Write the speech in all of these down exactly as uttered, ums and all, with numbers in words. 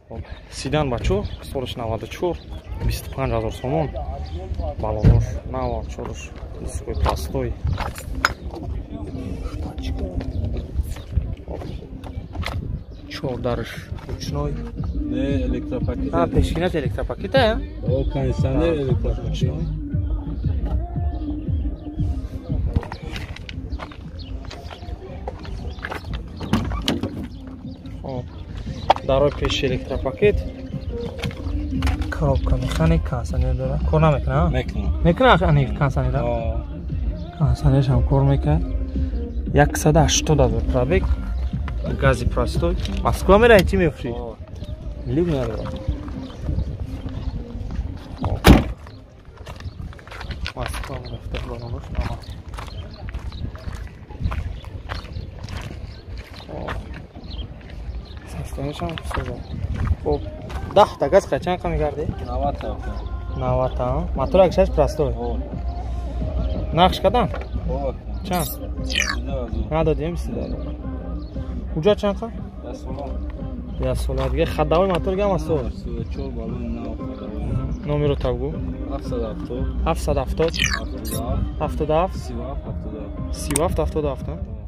Сидан бачо солиш навад и чор бисту панҷ ҳазор сомон балонош навод чорш дискои пластой чор дарш ручной не электропакет а пешкинаш электропакет а о кондиционер электропакет дарои пеши электропакет коробка механик кондиционер дора кор намекунад мекунад мекунад ани кондиционер кондиционерш ҳам кор мекард яксад и ҳаштод ҳазор пробег гази простой москва мераи чӣ мефурӯшӣ лиг надора москва мерафта балонош состояниешам соза хоб даҳ та газ қачан қа мегарди навад та навад та мотор акшаш простой нақш кадан чанд надодем сида куҷа чанд қа я сола дига хаддавои мотор гам аст номеро табгу ҳафтсад ҳафтод ҳафтод ҳафт сию ҳафт ҳафтод ҳафт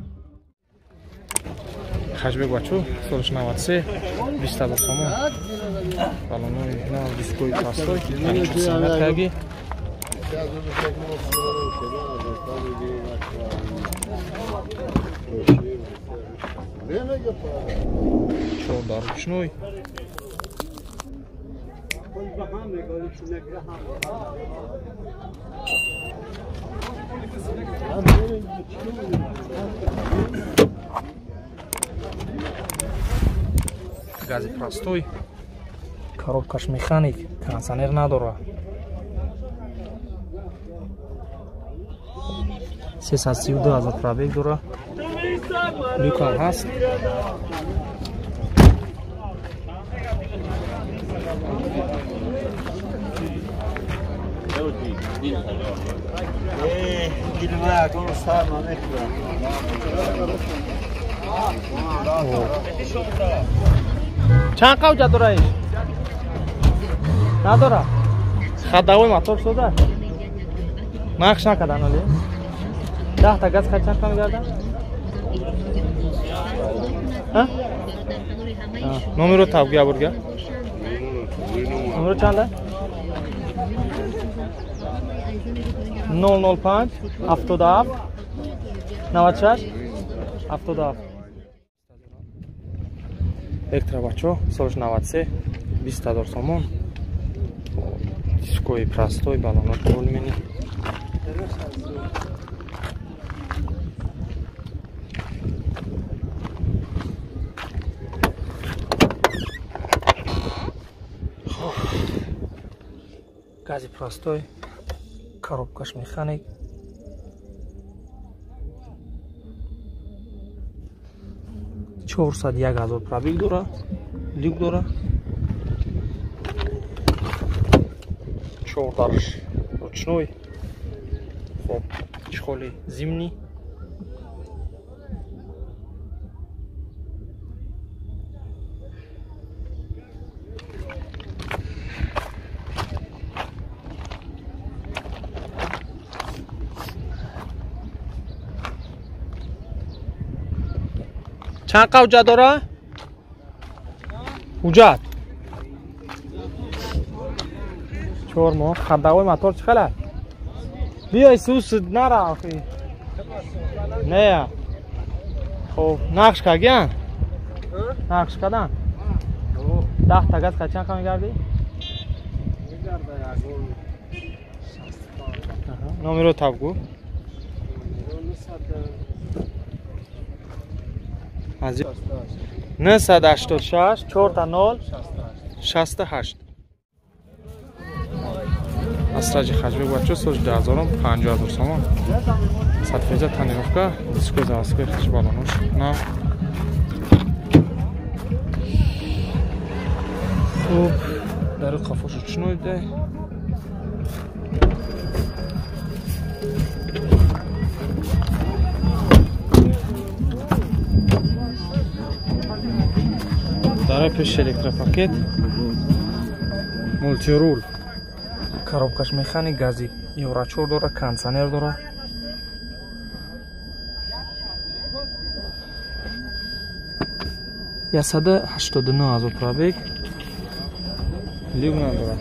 хажбек бачо солиш навад и се бист ҳазор сомон балонои нав дискои пластой самякаги чордар ручной гази простой коробкаш механик кондиционер надора сесад сию ду ҳазор пробег дора люкам ҳаст чанд қавҷа дораиш надора хаддавои мотор шуда нақш накадан оли даҳта газ қачанд қа мегардан номеро табги абурга номеро чанда нол нол панҷ ҳафтод ҳафт навад и шаш ҳафтод ҳафт электробачо солиш навад и се бист ҳазор сомон дискои простой балонот алюминий гази простой коробкаш механик чорсад и як ҳазор пробег дора люк дора чордарш ручной хоб чехоли зимний чанд қа ҳуҷҷат дора ҳуҷҷат чор моҳ хаддавои мотор чӣ хела биёй сус нара не хоб нақш кагиан нақш кадан даҳта газ қачанд қа мегарди номеро табгу несад ҳаштод и шаш чорта нол шаста ҳашт асраҷи хаҷбек бачо солиш ду ҳазорум панҷоҳ ҳазор сомон сатфеза танировка дискои заводской хаҷ балонош на хуб дари қафош ручной да برای پیش الکتروپاکت مولتی رول коробкаш механик гази еврочор дора кондиционер дора صد و هشتاد و نه هزار пробег لیگ نداره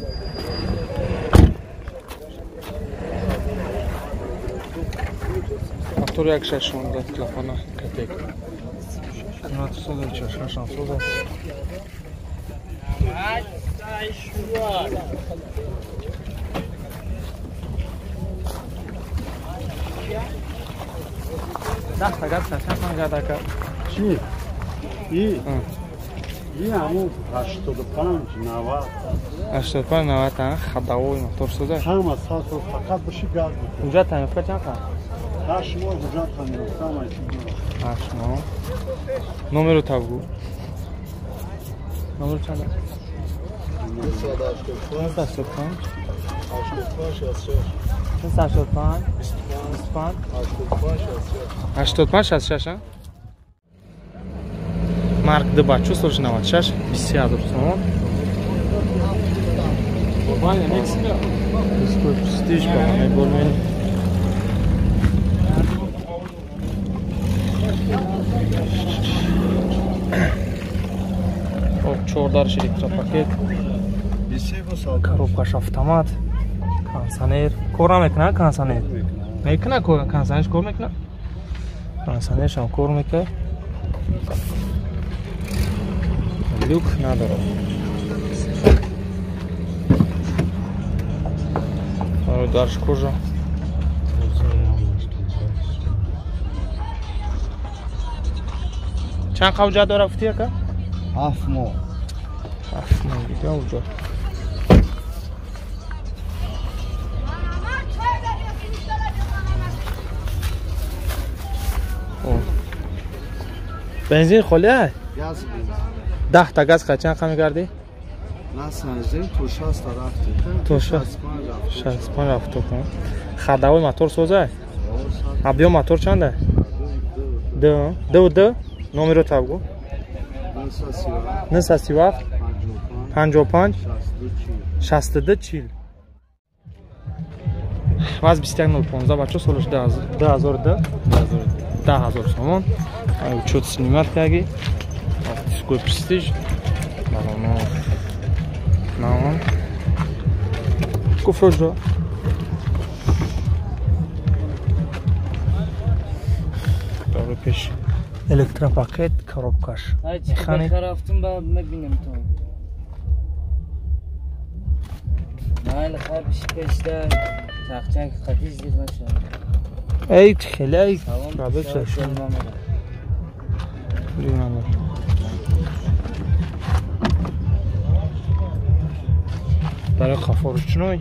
موتور یک ششانده کلاپانا کپک قیمت سوزه چشمشان سوزه ده تا گرد چند من گرده که چی؟ ای؟ ای همون هشتاد و پنج نود هشتاد و پنج نود تا خداوی موتور سوزه همه سال فقط باشی گرد بود اونجا تنفه چند که؟ هشت ماه اونجا تنفه همه هشت ماه نومه رو تا بگو نومه رو چند؟ هشتاد و پنج هشتاد و پنج هشتاد و پنج شصت و شش марк д бачу сто نود و شش بیست هزار تومان اسکو پرستیژ با همه بولمین خب چهاردارش الکتروپاکت коробкаш автомат кондиционер кор намекунад кондиционер мекунад кондиционерш кор мекунад кондиционершам кор мекунад люк надорад дарш кожа чанд қавҷа дора гуфтӣ ака ҳафт моҳ ҳафт моҳ дига уҷо бензин холӣ ай газ даҳ та газ чанд қа мегардӣ насанҷем то шаст та рафтем то шаст панҷ рафту кун хадавои мотор соза объем мотор чанд ай ду ду ду номеро табгу нӯҳсад сию ҳафт панҷоҳу панҷ шасту ду чил ваз бисту як нол понздаҳ бачо солаш ду ҳазор ду даҳ ҳазор сомон учет сниматкаги дискои престиж балонов наон куфрҷо дори пеш электропакет коробкаш механик рафтум ба мебинем то майли хабиш пешда тахчак хатиз димаша эй хелай пробег шашон Римано. برای خفارچنوی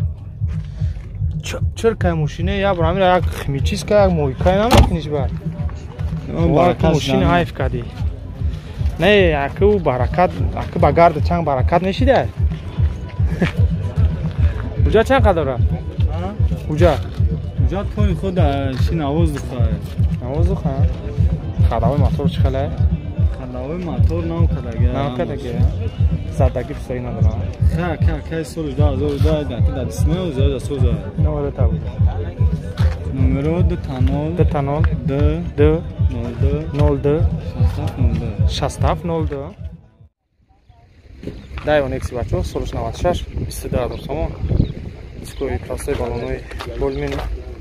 چرا که ماشینه یا برای یک خمیچیز که یک مویکای نمیکنیش بر یک ماشین حیف کردی نه یک او برکت یک بگرد چند برکت نشیده اوجا چند قدر رفت؟ اوجا اوجا توی خود شین آواز دخواه آواز دخواه؟ خداوی موتور چی خله؟ خداوی موتور نام کدگه نام کدگه زدگی بسایی ندارم که که که سولش دا زور دا دا تا دسمه و زور دا سوزه نمره تا بود نمره دو تا نول دو تا نول دو دو نول دو نول دو شست نول دو شست هفت نول دو دایوان اکسی بچه سولش نود و شش بیست و دو هزار تومان دیسکوی پلاستیک بالونوی بولمین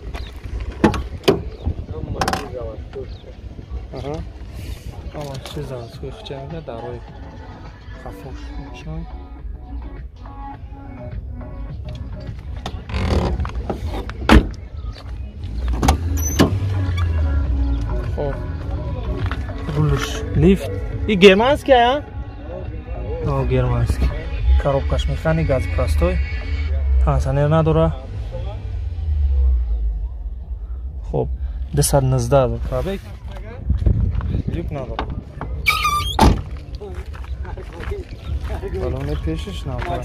آها اما چیز از کوی خچنگه در روی خفوش میشن خب رولش لیفت این گرمانسکی ها؟ آه گرمانسکی коробкаш механик газ простой кондиционер надора хоб двести девятнадцать пробег люк надора балони пешиш навтар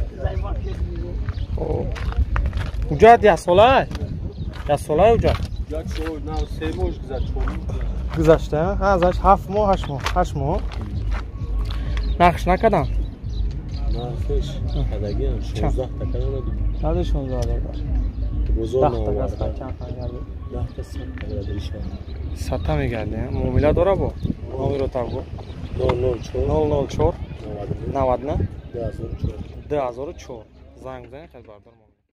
хоб уҷат як сола як сола уҷат یا چور نه سه موش گذشت چور گذشته ازش هفت ماه هشت ماه هشت ماه نقش نکردم نقشش کدگی هم شانزده تا کردم نده شانزده دادم بزرگ ده تا گست نوارده کم خنگرده ده تا ست تا گرده ایشان ست تا میگرده معامله داره با نامی رو تا گو نول نول چور نول نول چور نود نه ده هزار چور ده هزار و چور زنگ بزنید خیلی بردار